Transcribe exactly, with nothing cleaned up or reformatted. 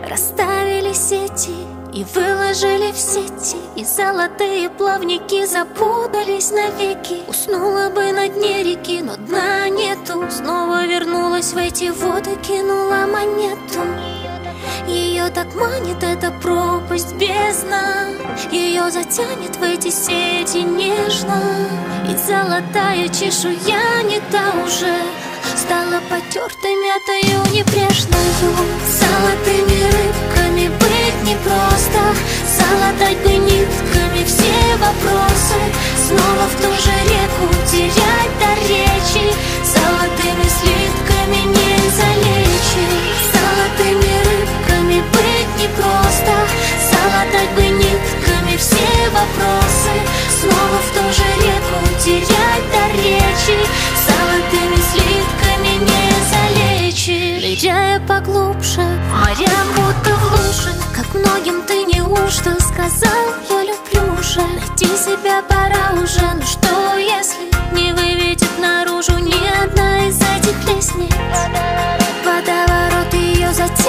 Расставили сети и выложили в сети, и золотые плавники запутались навеки. Уснула бы на дне реки, но дна нету. Снова вернулась в эти воды, кинула монету. Ее так манит эта пропасть бездна, ее затянет в эти сети нежно. И золотая чешуя не та уже, стала потертой, мятою, небрежною. Золотыми рыбками быть непросто, залатать бы нитками все вопросы. Снова в ту же реку терять до речи, золотыми слитками не залечить. Золотыми рыбками быть непросто, залатать бы нитками все вопросы. Снова в ту же реку терять до речи, золотыми слитками не залечишь. Ныряя поглубже, морям будто в луже, как многим ты неужто сказал: я люблю уже. Найти себя пора уже, ну что если не выведет наружу ни одна из этих лестниц? Водоворот ее затем